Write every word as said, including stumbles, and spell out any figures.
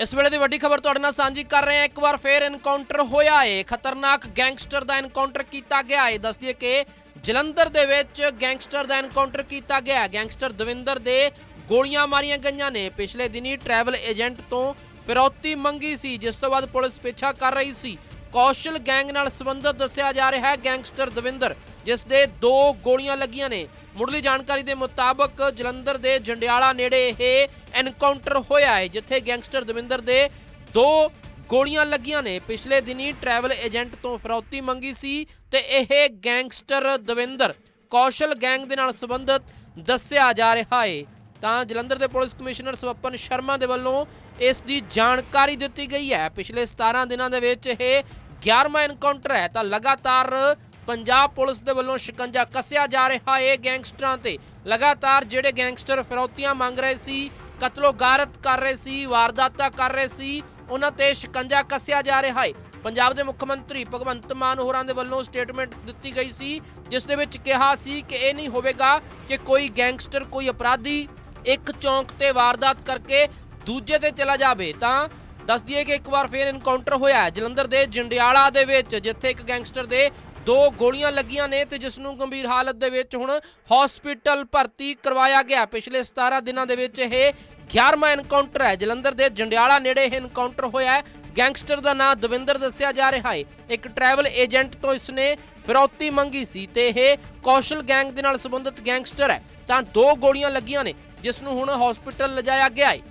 इस वेले दी वड्डी खबर तुहाडे नाल सांझी कर रहे हैं। एक बार फिर एनकाउंटर होया है, खतरनाक गैंगस्टर का एनकाउंटर किया गया है। दस दिए कि जलंधर दे विच गैंगस्टर का एनकाउंटर किया गया। गैंगस्टर दविंदर दे गोलियां मारियां गईयां ने। पिछले दिनी ट्रैवल एजेंट तो फिरौती मंगी सी, जिस तो बाद पुलिस पीछा कर रही सी। कौशल गैंग नाल संबंधित दस्सिया जा रहा है गैंगस्टर दविंदर, जिस दे दो गोलियां लगियां ने। मुढ़ली जानकारी के मुताबक जलंधर के जंडियाला नेड़े यह एनकाउंटर होया है, जिथे गैंगस्टर दविंदर दे दो गोलियां लगियां ने। पिछले दिनी ट्रैवल एजेंट तो फिरौती मंगी सी ते यह गैंगस्टर दविंदर कौशल गैंग दे नाल संबंधित दस्सिया जा रहा है। तो जलंधर के पुलिस कमिश्नर स्वपन शर्मा के वलों इसकी जानकारी दी गई है। पिछले सतारह दिनों के ग्यारहवां एनकाउंटर है। तो लगातार पंजाब पुलिस के वलों शिकंजा कसिया जा रहा है गैंगस्टरां ते। लगातार जिहड़े गैंगस्टर फिरौतियां मंग रहे सी, कतलो गारत कर रहे सी, वारदातां कर रहे सी, उन्हां ते शिकंजा कसिया जा रहा है। पंजाब के मुख्यमंत्री भगवंत मान होरां दे वल्लों स्टेटमेंट दी गई सी, जिस दे विच कहा सी कि यह नहीं होवेगा कि कोई गैंगस्टर, कोई अपराधी एक चौंक ते वारदात करके दूजे ते चला जाए। तो दस दिए कि एक बार फिर एनकाउंटर होया है जलंधर के जंडियाला दे विच, जिथे एक गैंगस्टर दे दो गोलियां लगियां ने ते जिसनूं गंभीर हालत दे विच हुण हॉस्पिटल भर्ती करवाया गया। पिछले सतारह दिनों के विच यह ग्यारहवां एनकाउंटर है। जलंधर के जंडियाला नेड़े यह एनकाउंटर होया है। गैंगस्टर का नाम दविंदर दस्सिया जा रहा है। एक ट्रैवल एजेंट तो इसने फिरौती मंगी सी ते यह कौशल गैंग दे नाल संबंधित गैंगस्टर है। तो दो गोलियां लगियां ने, जिसनूं हुण हॉस्पिटल लिजाया गया है।